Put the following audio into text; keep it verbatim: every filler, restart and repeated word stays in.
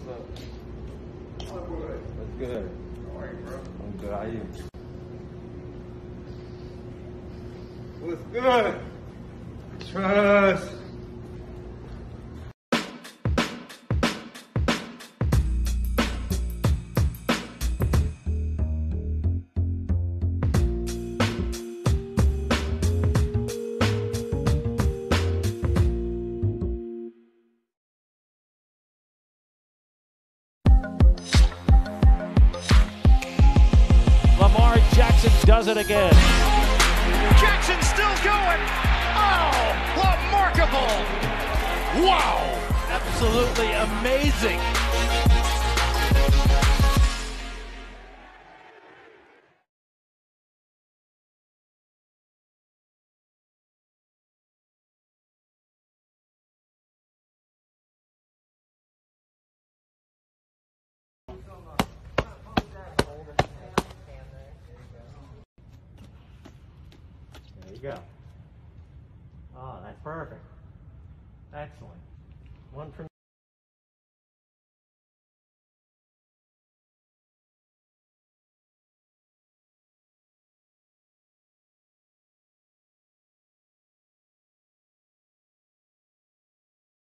What's up? What's good? How are you, bro? I'm good. How are you? What's good? Trust. Lamar Jackson does it again. Jackson still going. Oh, remarkable. Wow. Absolutely amazing. There you go. Oh, that's perfect. Excellent. One for